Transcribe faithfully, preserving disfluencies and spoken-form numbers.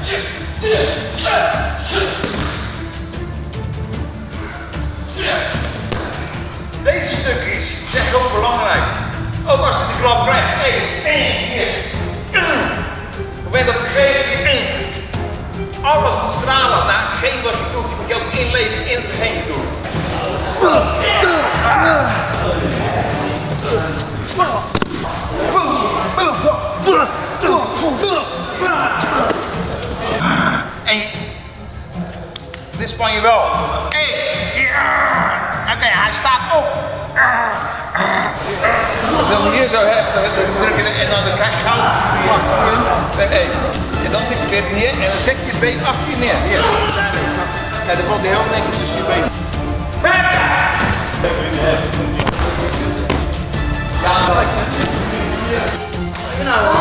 Deze stukjes zijn heel belangrijk. Ook als je de klap krijgt. één, hier. Op het moment dat je geeft, alles moet stralen naar hetgeen wat je doet. Je moet je ook inleven in hetgeen je doet. En je, dit span je wel. Oké, okay, hij staat op. Als je hem hier zo hebt, dan druk je en dan krijg je gauw en, en dan zit je dit hier en dan zet je je been achter je neer. Hier. Ja, dan komt hij heel netjes tussen je been. Ja,